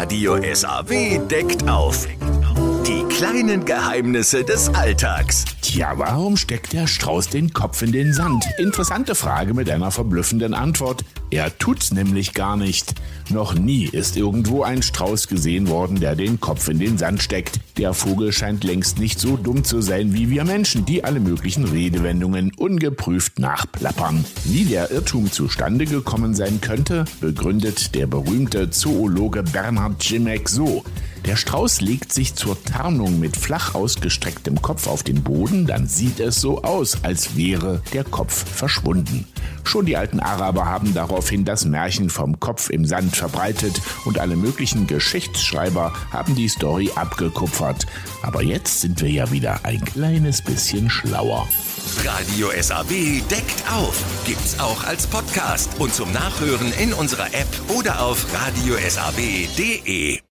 Radio SAW deckt auf. Die kleinen Geheimnisse des Alltags. Tja, warum steckt der Strauß den Kopf in den Sand? Interessante Frage mit einer verblüffenden Antwort. Er tut's nämlich gar nicht. Noch nie ist irgendwo ein Strauß gesehen worden, der den Kopf in den Sand steckt. Der Vogel scheint längst nicht so dumm zu sein wie wir Menschen, die alle möglichen Redewendungen ungeprüft nachplappern. Wie der Irrtum zustande gekommen sein könnte, begründet der berühmte Zoologe Bernhard Grzimek so: Der Strauß legt sich zur Tarnung mit flach ausgestrecktem Kopf auf den Boden, dann sieht es so aus, als wäre der Kopf verschwunden. Schon die alten Araber haben daraufhin das Märchen vom Kopf im Sand verbreitet und alle möglichen Geschichtsschreiber haben die Story abgekupfert. Aber jetzt sind wir ja wieder ein kleines bisschen schlauer. Radio SAW deckt auf. Gibt's auch als Podcast und zum Nachhören in unserer App oder auf radiosaw.de.